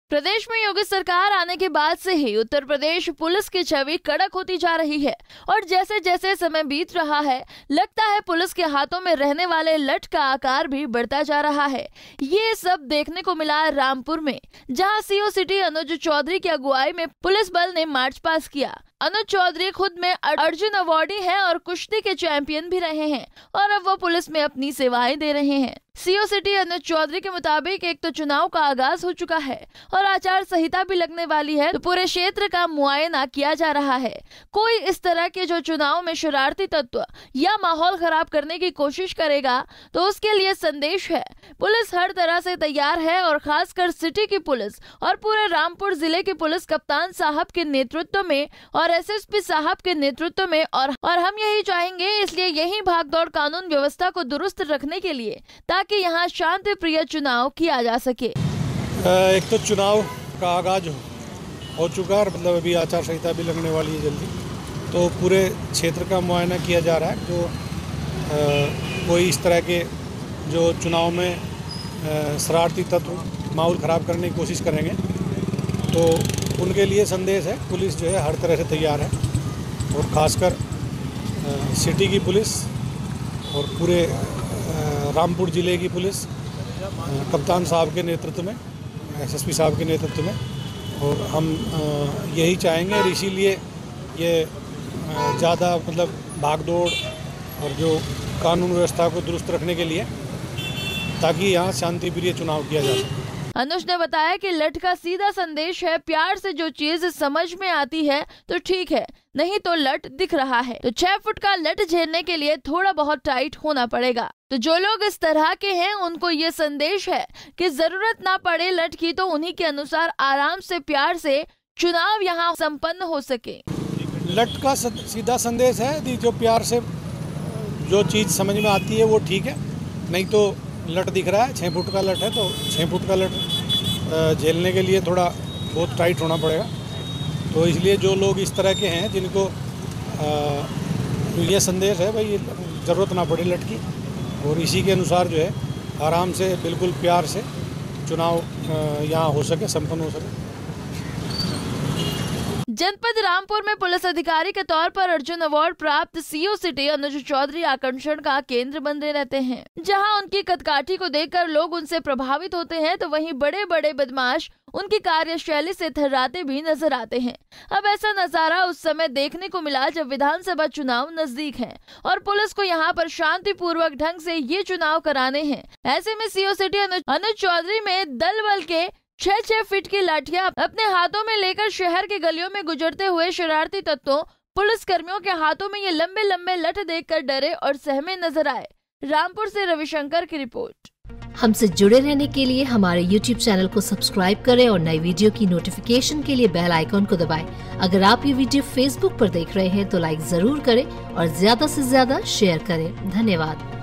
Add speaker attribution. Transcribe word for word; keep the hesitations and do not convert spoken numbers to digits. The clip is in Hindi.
Speaker 1: प्रदेश में योगी सरकार आने के बाद से ही उत्तर प्रदेश पुलिस की छवि कड़क होती जा रही है और जैसे जैसे समय बीत रहा है लगता है पुलिस के हाथों में रहने वाले लठ का आकार भी बढ़ता जा रहा है। ये सब देखने को मिला रामपुर में, जहां सीओ सिटी अनुज चौधरी की अगुवाई में पुलिस बल ने मार्च पास किया। अनुज चौधरी खुद में अर्जुन अवार्डी हैं और कुश्ती के चैंपियन भी रहे हैं और अब वो पुलिस में अपनी सेवाएं दे रहे हैं। सीओ सिटी अनुज चौधरी के मुताबिक एक तो चुनाव का आगाज हो चुका है और आचार संहिता भी लगने वाली है, तो पूरे क्षेत्र का मुआयना किया जा रहा है। कोई इस तरह के जो चुनाव में शरारती तत्व या माहौल खराब करने की कोशिश करेगा तो उसके लिए संदेश है। पुलिस हर तरह से तैयार है और खासकर सिटी की पुलिस और पूरे रामपुर जिले की पुलिस कप्तान साहब के नेतृत्व में और एसएसपी साहब के नेतृत्व में और और हम यही चाहेंगे, इसलिए यही भागदौड़ कानून व्यवस्था को दुरुस्त रखने के लिए ताकि यहाँ शांति प्रिय चुनाव किया जा सके।
Speaker 2: एक तो चुनाव का आगाज हो चुका है, मतलब अभी आचार संहिता भी लगने वाली है जल्दी, तो पूरे क्षेत्र का मुआयना किया जा रहा है। तो आ, कोई इस तरह के जो चुनाव में शरारती तत्व माहौल ख़राब करने की कोशिश करेंगे तो उनके लिए संदेश है, पुलिस जो है हर तरह से तैयार है और ख़ासकर सिटी की पुलिस और पूरे रामपुर ज़िले की पुलिस कप्तान साहब के नेतृत्व में, एसएसपी साहब के नेतृत्व में, और हम यही चाहेंगे और इसीलिए ये ज़्यादा मतलब भागदौड़ और जो कानून व्यवस्था को दुरुस्त रखने के लिए ताकि यहाँ शांति प्रिय चुनाव किया जा सके।
Speaker 1: अनुज ने बताया कि लठ का सीधा संदेश है, प्यार से जो चीज समझ में आती है तो ठीक है, नहीं तो लठ दिख रहा है तो छह फुट का लठ झेलने के लिए थोड़ा बहुत टाइट होना पड़ेगा। तो जो लोग इस तरह के हैं उनको ये संदेश है कि जरूरत ना पड़े लठ की तो उन्हीं के अनुसार आराम से प्यार से चुनाव यहाँ संपन्न हो सके।
Speaker 2: लठ का सीधा संदेश है कि जो प्यार से जो चीज समझ में आती है वो ठीक है, नहीं तो लठ दिख रहा है, छः फुट का लठ है तो छः फुट का लठ झेलने के लिए थोड़ा बहुत टाइट होना पड़ेगा। तो इसलिए जो लोग इस तरह के हैं जिनको तो ये संदेश है भाई ज़रूरत ना पड़े लठ की और इसी के अनुसार जो है आराम से बिल्कुल प्यार से चुनाव यहाँ हो सके, संपन्न हो सके।
Speaker 1: जनपद रामपुर में पुलिस अधिकारी के तौर पर अर्जुन अवार्ड प्राप्त सीओ सिटी अनुज चौधरी आकर्षण का केंद्र बने रहते हैं। जहां उनकी कदकाठी को देखकर लोग उनसे प्रभावित होते हैं तो वहीं बड़े बड़े बदमाश उनकी कार्यशैली से थर्राते भी नजर आते हैं। अब ऐसा नजारा उस समय देखने को मिला जब विधानसभा चुनाव नजदीक है और पुलिस को यहाँ पर शांति पूर्वक ढंग से ये चुनाव कराने हैं। ऐसे में सीओ सिटी अनुज चौधरी में दल बल के छह छह फीट की लाठियां अपने हाथों में लेकर शहर के गलियों में गुजरते हुए शरारती तत्वों पुलिस कर्मियों के हाथों में ये लंबे लंबे लठ देखकर डरे और सहमे नजर आए। रामपुर से रविशंकर की रिपोर्ट।
Speaker 3: हमसे जुड़े रहने के लिए हमारे यूट्यूब चैनल को सब्सक्राइब करें और नई वीडियो की नोटिफिकेशन के लिए बेल आइकॉन को दबाएं। अगर आप ये वीडियो फेसबुक पर देख रहे हैं तो लाइक जरूर करें और ज्यादा से ज्यादा शेयर करें। धन्यवाद।